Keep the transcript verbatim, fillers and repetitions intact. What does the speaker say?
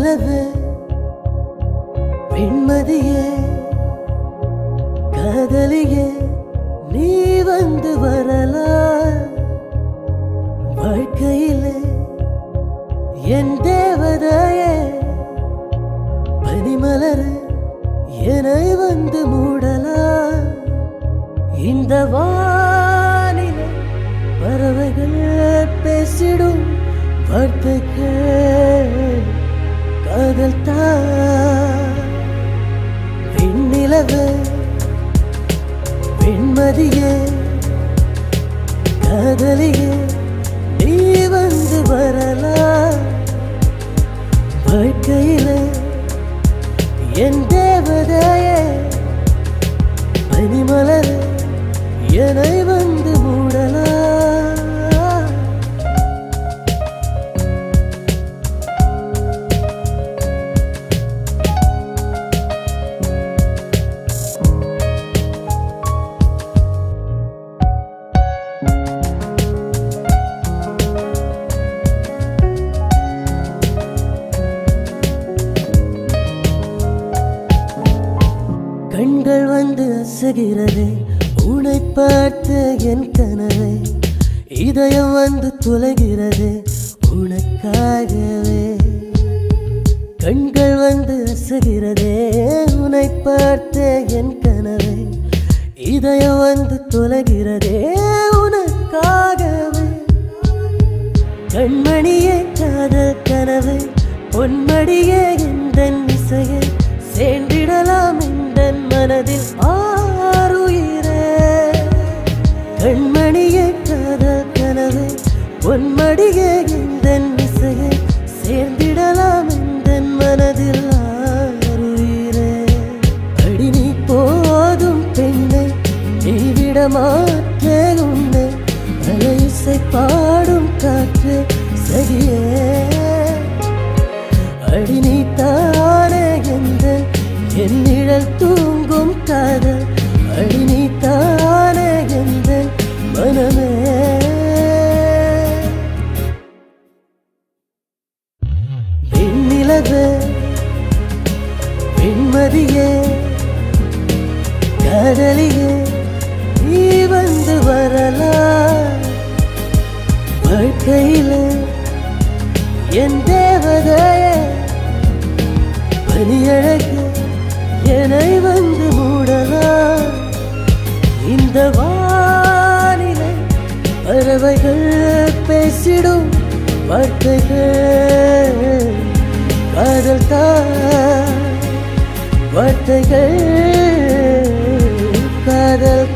வெண்ணிலவே வெண்மதியே காதலியே நீ வந்து வரலாம் வாழ்க்கையிலே என் தேவதையே பனிமலர் என்னை வந்து மூடலாம் இந்த வானிலே பறவைகள் பேசிடும் வார்த்தைகள் காதல் தான் வெண்ணிலவே வெண்மதியே காதலியே நீ வந்து வரலாம் வாழ்க்கையிலே என் தேவதையே பனிமலர் என்னை வந்து மூடலாம் கண்கள் வந்து அசைகிறதே உன்னை பார்த்து என் கனவே இதயம் வந்து தொலைகிறதே உனக்காகவே கண்கள் வந்து அசைகிறதே உன்னை பார்த்து என் கனவே இதயம் வந்து தொலைகிறதே உனக்காகவே கண்மணியே காதல் கனவே பொன்மடியே எந்தன் இசையை சேர்ந்திடலாம் எந்தன் மனதில் ஆருயிரே கண்மணியே காதல் கனவே பொன்மடியே எந்தன் இசையை சேர்ந்திடலாம் எந்தன் மனதில் ஆருயிரே அடி நீ போதும் பெண்ணை நீ விட மாற்றே உன்னை அலை இசை பாடும் காற்று சகியே அடி நீ தானே எந்தன் என் நிழல் தூங்கும் காதல் அடி நீ தானே எந்தன் மனமே வெண்ணிலவே வெண்மதியே காதலியே நீ வந்து வரலாம் வாழ்க்கையிலே என் தேவதையே பனியழகு என்னை வந்து மூடலாம் இந்த வானிலை பறவைகள் பேசிடும் வார்த்தைகள் காதல் தான் வார்த்தைகள் காதல்